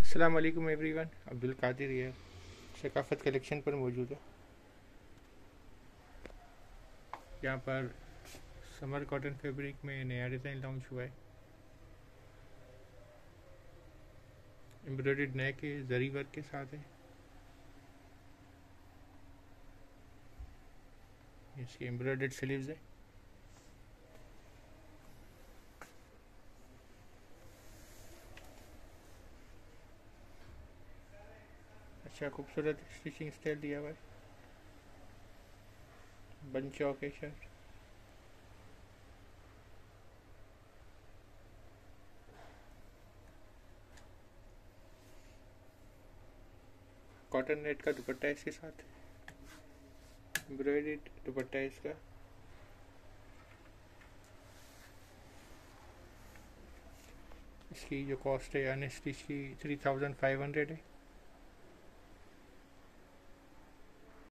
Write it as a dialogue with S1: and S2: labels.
S1: अस्सलाम वालेकुम एवरीवन। अब्दुल कादिर ये सकाफ़त कलेक्शन पर मौजूद है। यहाँ पर समर कॉटन फैब्रिक में नया डिज़ाइन लॉन्च हुआ है। एम्ब्रॉयडर्ड नेक के जरी वर्क के साथ है। इसकी एम्ब्रॉयडर्ड स्लीव्स है। अच्छा खूबसूरत स्टिचिंग स्टाइल दिया हुआ है। बंच चौक है शर्ट। कॉटन नेट का दुपट्टा है इसके साथ। एम्ब्रॉयडर्ड दुपट्टा है इसका। इसकी जो कॉस्ट है अनस्टिच की 3500 है।